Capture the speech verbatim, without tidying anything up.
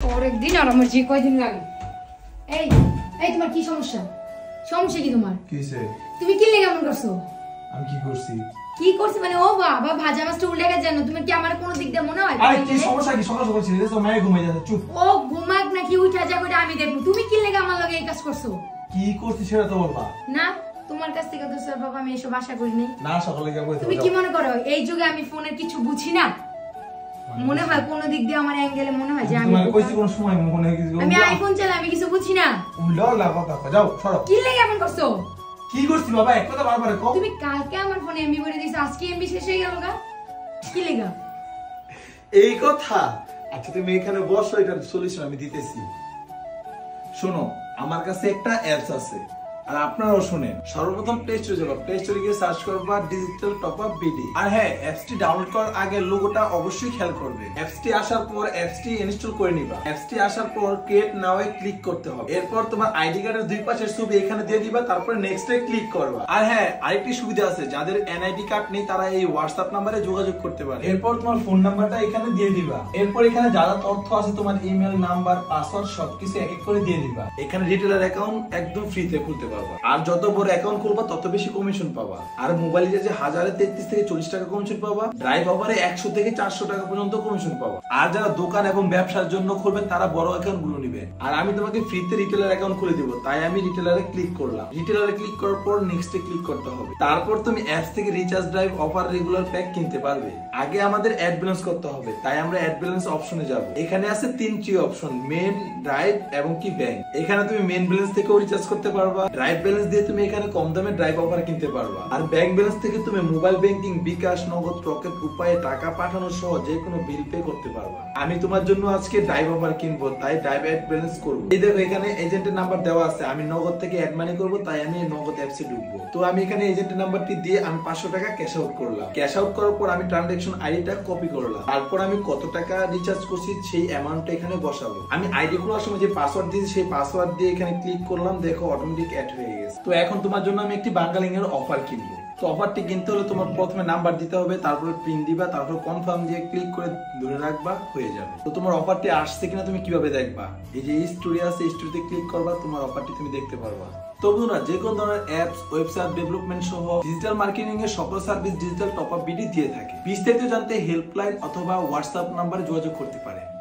একদিন আর আমার যে কয়দিন লাগে। এই এই তোমার কি সমস্যা? সমস্যা কি তোমার? কিসে? তুমি কি লেগে এমন করছো? আমি কি করছি? কি করছি মানে ও বাবা ভাজা মাছটা উল্টে গেছে জানো? তুমি কি আমার কোনো দিক দিয়ে মনে হয়? আরে কি সমস্যা কি? সকাল সকাল ছেড়ে দাও, মায়ে ঘুমাই যাচ্ছে। চুপ। ও ঘুমাক নাকি উঠা যাক ওটা আমি দেখব। তুমি কি লেগে আমার লগে এই কাজ করছো? কি করছি সেটা তো বলবা। না তোমার কাছ থেকে তো স্যার বাবা আমি এসব আশা করি নাই। না সকালে কি বলছো? তুমি কি মনে করো এই যুগে আমি ফোনের কিছু বুঝি না? মনে হয় কোন দিক দিয়ে আমার অ্যাঙ্গেলে মনে হয় যে আমি তোমার কইছি কোন সময় মনে হয় কিছু? আমি আইফোন চালাই আমি কিছু বুঝি না। উল্টো লাগা কথা যাও সরো। কি লেগে এমন করছো? কি করছি বাবা এক কথা বারবার কও। তুমি কালকে আমার ফোনে এমবি করে দিছো আজকে এমবি শেষ হয়ে গেল গা। কি লেগা? এই কথা। আচ্ছা তুমি এখানে বসো, এটার সলিউশন আমি দিতেছি। শোনো, আমার কাছে একটা অ্যাপস আছে আর আপনারাও শুনেন। সর্বপ্রথম প্লে স্টোরে যাবো, প্লে স্টোরে গিয়ে সার্চ করবা ডিজিটাল টপ আপ বিডি। আর হ্যাঁ, অ্যাপসটি ডাউনলোড করার আগে লোগোটা অবশ্যই খেয়াল করবে। অ্যাপসটি আসার পর অ্যাপসটি ইনস্টল করে নিবা। অ্যাপসটি আসার পর ক্রিয়েট নাও এ ক্লিক করতে হবে। এরপর তোমার আইডি কার্ডের দুই পাশের ছবি এখানে দিয়ে দিবা, তারপর নেক্সট এ ক্লিক করবা। আর হ্যাঁ, আরেকটি সুবিধা আছে, যাদের এনআইডি কার্ড নেই তারা এই হোয়াটসঅ্যাপ নম্বরে যোগাযোগ করতে পারে। এরপর তোমার ফোন নাম্বারটা এখানে দিয়ে দিবা। এরপর এখানে যা যা তথ্য আছে তোমার ইমেল নাম্বার পাসওয়ার্ড সবকিছু এক এক করে দিয়ে দিবা। এখানে রিটেলার অ্যাকাউন্ট একদম ফ্রিতে খুলতে পারবা। আর যত বড় অ্যাকাউন্ট খুলবা তত বেশি কমিশন পাবা। আর মোবাইল রিচার্জে হাজারে তেত্রিশ থেকে চল্লিশ টাকা কমিশন পাবা। ড্রাইভ ওভারে একশো থেকে চারশো টাকা পর্যন্ত কমিশন পাবা। আর যারা দোকান এবং ব্যবসার জন্য খুলবেন তারা বড় অ্যাকাউন্ট গুলো নিবে। আর আমি তোমাকে ফ্রিতে রিটেলার অ্যাকাউন্ট খুলে দিব, তাই আমি রিটেলারে ক্লিক করলাম। রিটেলারে ক্লিক করার পর নেক্সট এ ক্লিক করতে হবে। তারপর তুমি অ্যাপস থেকে recharge, drive, offer, regular pack কিনতে পারবে। আগে আমাদের অ্যাড ব্যালেন্স করতে হবে, তাই আমরা অ্যাড ব্যালেন্স অপশনে যাব। এখানে আছে তিনটি অপশন, মেন, ড্রাইভ এবং কি ব্যাংক। এখানে তুমি মেন ব্যালেন্স থেকেও রিচার্জ করতে পারবা। ড্রাইভ ব্যালেন্স দিয়ে তুমি এখানে কম দামে ড্রাইভ অফার কিনতে পারবা। আর ব্যাংক ব্যালেন্স থেকে তুমি মোবাইল ব্যাংকিং, বিকাশ, নগদ, রকেট উপায়ে টাকা পাঠানো সহ যে কোনো বিল পে করতে পারবা। আমি তোমার জন্য আজকে ড্রাইভ অফার কিনবো, তাই ড্রাইভ অ্যাড ব্যালেন্স করব। এই দেখো এখানে এজেন্টের নাম্বার দেওয়া আছে, আমি নগদ থেকে অ্যাড মানি করব, তাই আমি নগদ অ্যাপসে ঢুকবো। তো আমি এখানে এজেন্টের নাম্বারটি দিয়ে আমি পাঁচশো টাকা ক্যাশ আউট করলাম। ক্যাশ আউট করার পর আমি ট্রানজাকশন আইডিটা কপি করলাম। তারপর আমি কত টাকা রিচার্জ করছি সেই অ্যামাউন্টটা এখানে বসাবো। আমি আইডি খোলার সময় যে পাসওয়ার্ড দিয়েছি সেই পাসওয়ার্ড দিয়ে এখানে ক্লিক করলাম, দেখো অটোমেটিক অ্যাড হয়ে গেছে। তো এখন তোমার জন্য আমি একটি বাঙ্গালিং এর অফার কিনবো। তো অফারটি কিনতে হলে তোমার প্রথমে নাম্বার দিতে হবে, তারপরে পিন দিবা, তারপর কনফার্ম দিয়ে ক্লিক করে ধরে রাখবা, হয়ে যাবে। তো তোমার অফারটি আসছে কিনা তুমি কিভাবে দেখবা? এই যে স্টোরি আছে, স্টোরিতে ক্লিক করবা, তোমার অফারটি তুমি দেখতে পারবা। তো বন্ধুরা, যে কোনো ধরনের অ্যাপস, ওয়েবসাইট ডেভেলপমেন্ট সহ ডিজিটাল মার্কেটিং এর সকল service digital top up BD দিয়ে থাকে। বিস্তারিত জানতে হেল্পলাইন অথবা হোয়াটসঅ্যাপ নাম্বারে যোগাযোগ করতে পারে।